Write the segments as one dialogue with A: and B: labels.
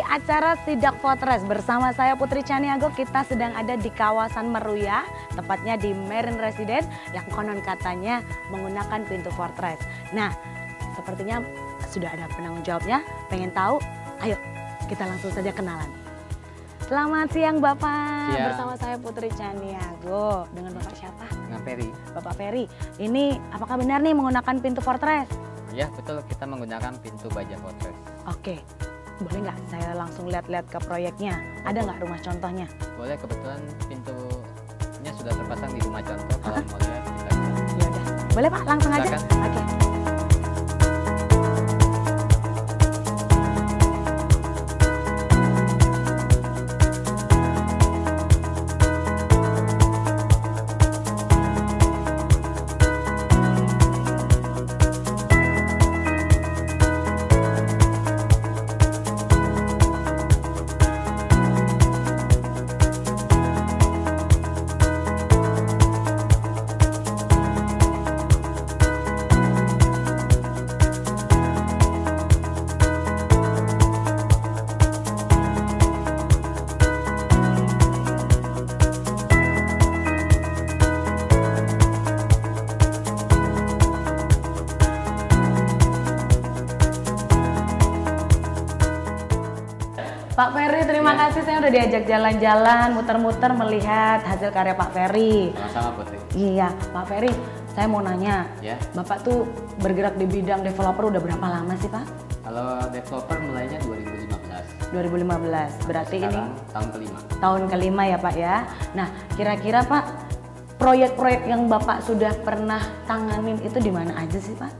A: acara Sidak Fortress bersama saya Putri Caniago. Kita sedang ada di kawasan Meruya, tepatnya di Marine Residence yang konon katanya menggunakan pintu Fortress. Nah, sepertinya sudah ada penanggung jawabnya. Pengen tahu? Ayo kita langsung saja kenalan. Selamat siang Bapak,
B: siang.
A: Bersama saya Putri Caniago. Dengan Bapak siapa?
B: Dengan Ferry.
A: Bapak Ferry, ini apakah benar nih menggunakan pintu Fortress?
B: Ya betul, kita menggunakan pintu baja Fortress.
A: Oke, boleh nggak saya langsung lihat-lihat ke proyeknya? Ada nggak rumah contohnya?
B: Boleh, kebetulan pintunya sudah terpasang di rumah contoh. Kalau mau lihat kita lihat.
A: Ya udah, boleh Pak, langsung aja. Oke. Pak Ferry, terima kasih, saya udah diajak jalan-jalan, muter-muter melihat hasil karya Pak Ferry.
B: Sama-sama Putri.
A: Iya, Pak Ferry, saya mau nanya,
B: Ya.
A: Bapak tuh bergerak di bidang developer udah berapa lama sih Pak?
B: Kalau developer mulainya 2015.
A: 2015, berarti
B: Sekarang
A: ini
B: tahun kelima.
A: tahun kelima ya Pak ya. Nah, kira-kira Pak, proyek-proyek yang Bapak sudah pernah tanganin itu di mana aja sih Pak?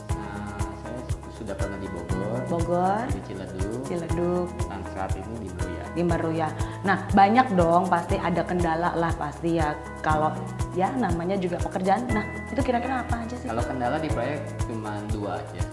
B: Saya sudah pernah di
A: Bogor,
B: di
A: Ciledug,
B: dan saat ini di Meruya.
A: di Meruya. Nah, banyak dong pasti ada kendala lah pasti ya, kalau ya namanya juga pekerjaan. Nah, itu kira-kira apa aja sih?
B: Kalau kendala di proyek cuma dua aja,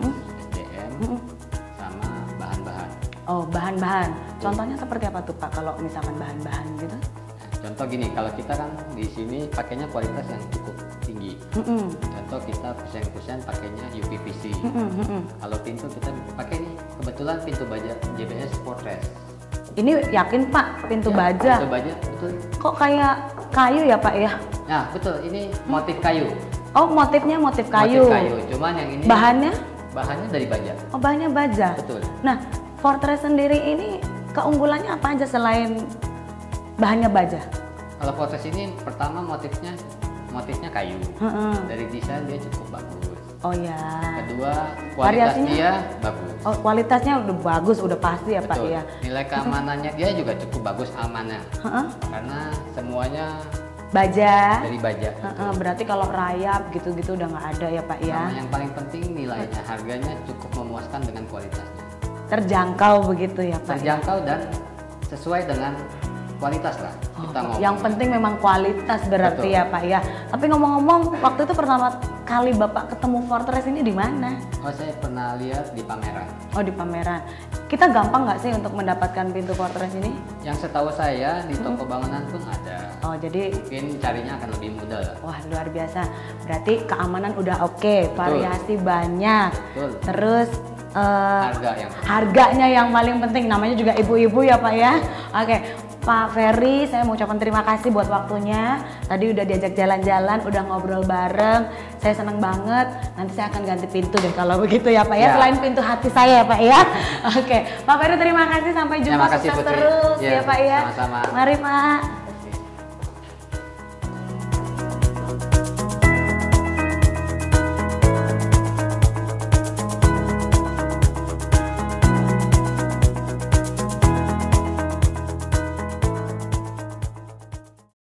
B: SDM sama bahan-bahan.
A: Oh, bahan-bahan. Contohnya seperti apa tuh Pak kalau misalkan bahan-bahan gitu?
B: Contoh gini, kalau kita kan di sini pakainya kualitas yang cukup tinggi. Contoh kita kusen-kusen pakainya UPVC. Kalau pintu kita pakai nih, kebetulan pintu baja JBS Fortress.
A: Ini yakin Pak pintu
B: Ya,
A: baja?
B: Pintu baja, betul.
A: Kok kayak kayu ya Pak ya?
B: Nah betul, ini motif kayu.
A: Oh, motifnya motif kayu.
B: Motif kayu, cuman yang ini
A: Bahannya?
B: bahannya dari baja.
A: Oh, bahannya baja.
B: Betul.
A: Nah, Fortress sendiri ini keunggulannya apa aja selain bahannya baja?
B: Kalau Fortress ini pertama motifnya kayu. Dari desain dia cukup bagus.
A: Oh ya.
B: Kedua, kualitas
A: Variasinya?
B: dia bagus.
A: Oh, kualitasnya udah bagus, udah pasti ya Pak
B: Betul.
A: ya.
B: Nilai keamanannya dia juga cukup bagus, amannya. Karena semuanya
A: Baja.
B: dari baja.
A: Berarti kalau rayap gitu-gitu udah nggak ada ya Pak ya.
B: Sama yang paling penting nilainya, harganya cukup memuaskan dengan kualitasnya.
A: Terjangkau begitu ya Pak.
B: Terjangkau dan sesuai dengan kualitas lah. Kita mau.
A: Yang penting memang kualitas berarti
B: Betul.
A: ya Pak ya. Tapi ngomong-ngomong, waktu itu pertama kali Bapak ketemu Fortress ini di mana?
B: Oh, saya pernah lihat di pameran.
A: Oh, di pameran. Kita gampang nggak sih untuk mendapatkan pintu Fortress ini?
B: Yang setahu saya di toko bangunan pun ada.
A: Oh, jadi
B: Mungkin carinya akan lebih mudah lah.
A: wah luar biasa. Berarti keamanan udah oke, variasi banyak.
B: Betul.
A: Terus
B: Harganya
A: yang paling penting, namanya juga ibu-ibu ya Pak ya. Oke, Pak Ferry, saya mau ucapkan terima kasih buat waktunya. Tadi udah diajak jalan-jalan, udah ngobrol bareng. Saya seneng banget. Nanti saya akan ganti pintu deh kalau begitu ya Pak ya.
B: Ya.
A: Selain pintu hati saya ya Pak ya. Oke, Pak Ferry terima kasih. Sampai jumpa,
B: Terima kasih,
A: sukses
B: Putri.
A: terus
B: Ya,
A: ya Pak ya.
B: sama-sama.
A: Mari Pak.